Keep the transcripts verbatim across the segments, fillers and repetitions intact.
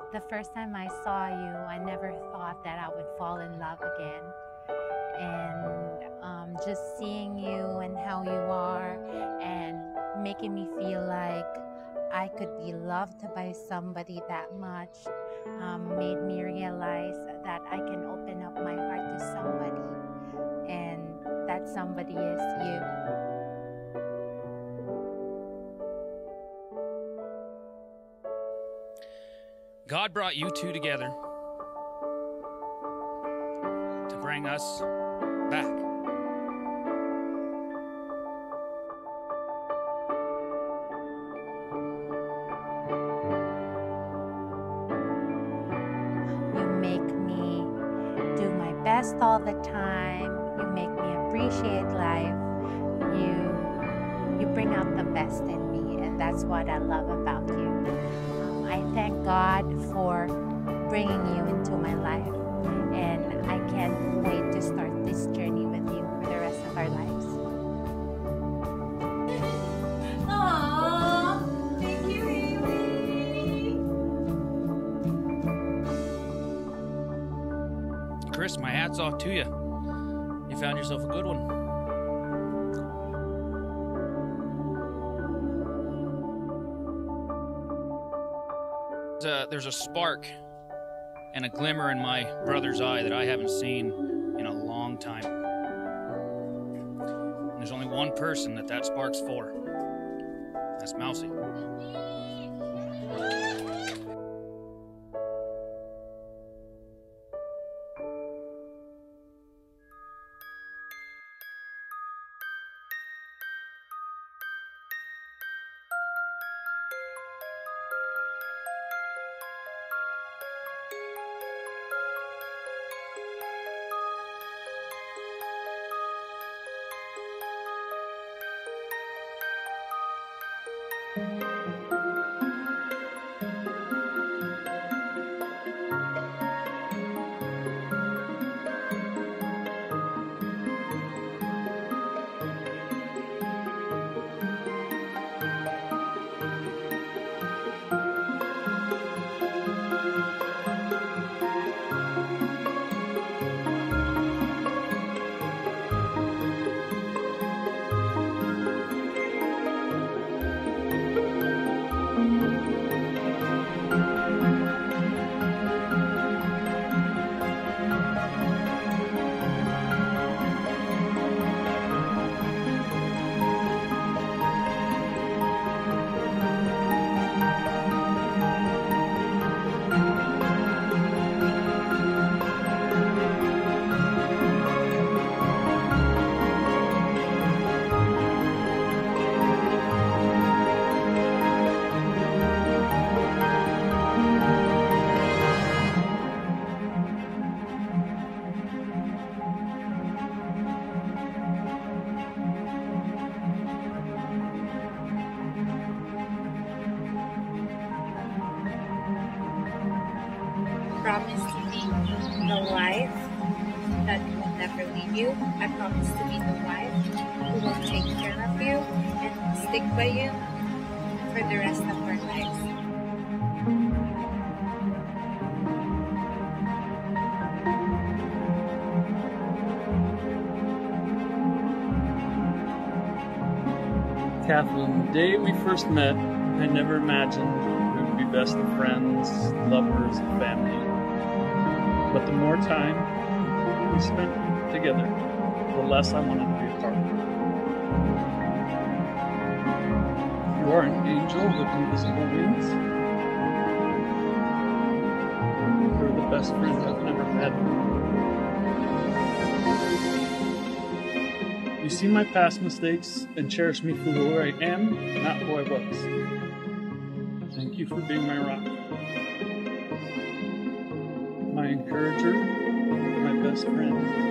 The first time I saw you, I never thought that I would fall in love again. And um, just seeing you and how you are and making me feel like I could be loved by somebody that much um, made me realize that I can open up my heart to somebody, and that somebody is you. God brought you two together to bring us back. You make me do my best all the time. You make me appreciate life. You, you bring out the best in me, and that's what I love about you. Um, I thank God for bringing you into my life, and I can't wait to start this journey with you for the rest of our lives. Aww, thank you, Haley. Chris, my hat's off to you. You found yourself a good one. Uh, there's a spark and a glimmer in my brother's eye that I haven't seen in a long time. And there's only one person that that spark's for. That's Mousy. Promise to be the wife that will never leave you. I promise to be the wife who will take care of you and stick by you for the rest of our lives. Kathlyn, the day we first met, I never imagined we would be best of friends, lovers, and family. But the more time we spent together, the less I wanted to be apart. You are an angel with invisible wings. You're the best friend I've ever had. You see my past mistakes and cherish me for who I am, not who I was. Thank you for being my rock, my encourager, my best friend.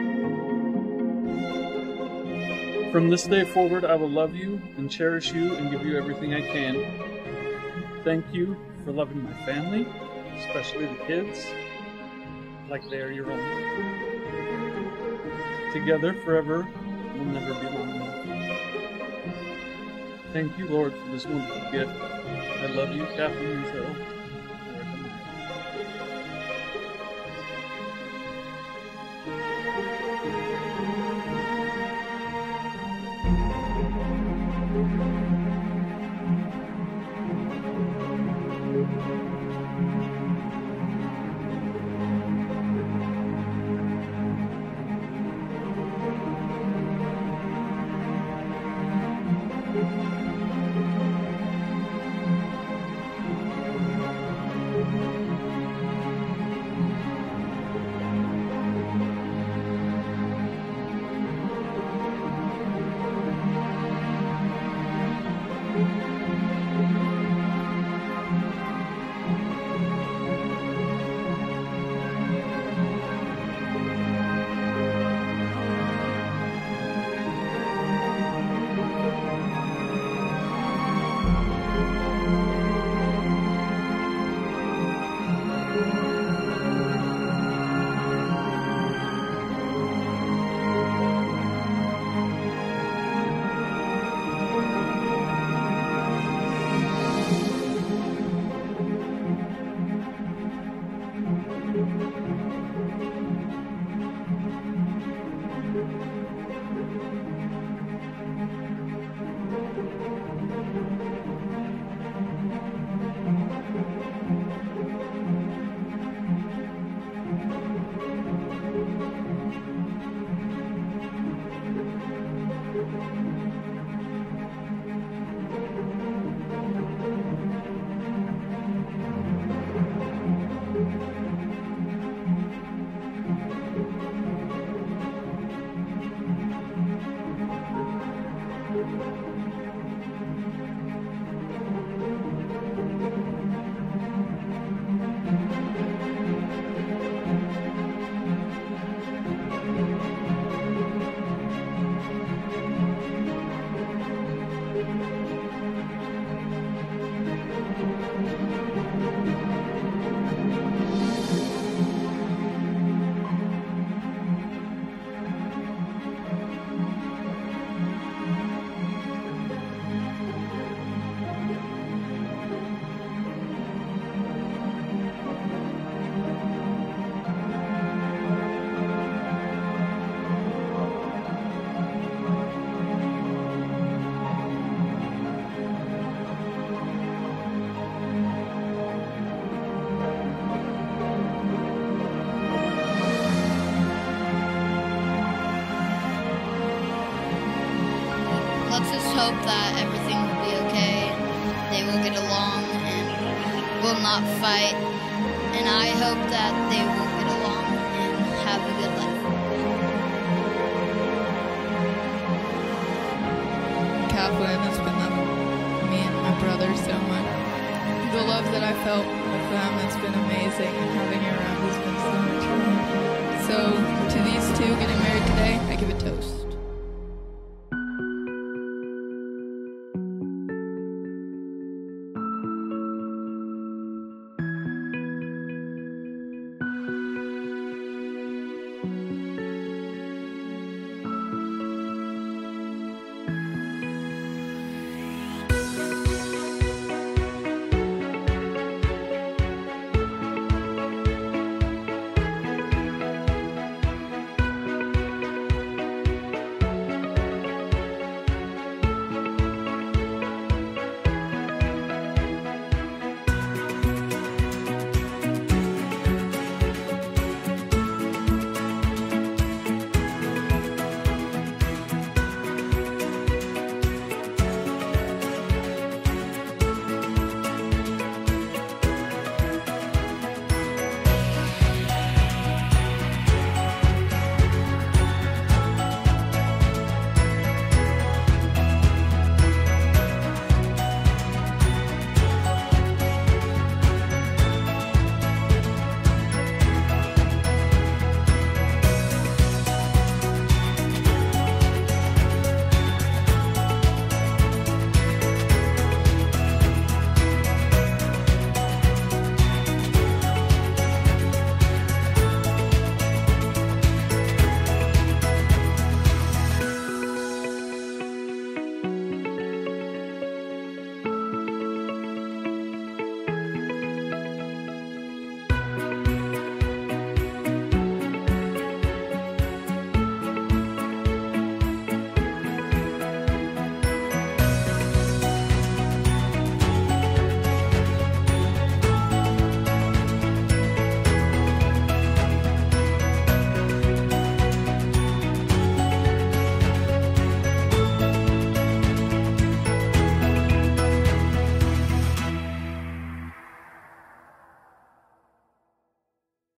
From this day forward, I will love you and cherish you and give you everything I can. Thank you for loving my family, especially the kids, like they are your own. Together forever will never be long enough. Thank you, Lord, for this wonderful gift. I love you, Kathlyn, until forevermore. Let's just hope that everything will be okay. They will get along and will not fight. And I hope that they will get along and have a good life. Kathlyn has been the, me and my brother so much. The love that I felt with them has been amazing, and having you around has been so much fun. So to these two getting married today, I give a toast.